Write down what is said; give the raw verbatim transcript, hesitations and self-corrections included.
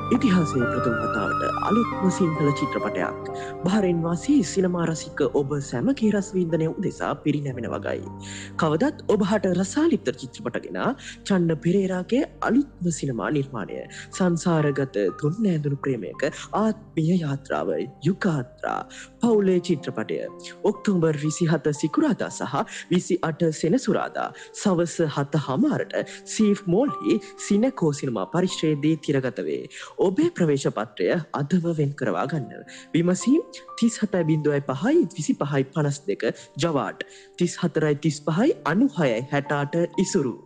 ඉතිහාසයේ ප්‍රථම වතාවට අලුත්ම සිංහල චිත්‍රපටයක් බහරෙන් වාසී සිනමා රසික ඔබ සැම කේරස් වින්දනය උදෙසා පිරිනැමෙන වගයි. කවදත් ඔබහට රසාලිප්ත චිත්‍රපට ගෙන චන්න පෙරේරාගේ අලුත්ම සිනමා නිර්මාණය සංසාරගත තුන් නෑඳුණු ප්‍රේමයක ආත්මීය යාත්‍රාව යුගාත්‍රා පවුලේ චිත්‍රපටය ඔක්තෝබර් විසිහත සිකුරාදා සහ විසි අට සෙනසුරාදා සවස හත හමාරට සීෆ් මෝල්හි සිනකෝ සිනමා පරිශ්‍රයේදී තිරගත වේ. ඔබේ ප්‍රවේශ පත්‍රය අදම වෙන් කරවා ගන්න. විමසීම් තිස් හතයි බිංදුවයි පහයි විසි පහයි පනස් දෙක ජවාට් තිස් හතරයි තිස් පහයි අනු හයයි හැටාට ඉසුරු.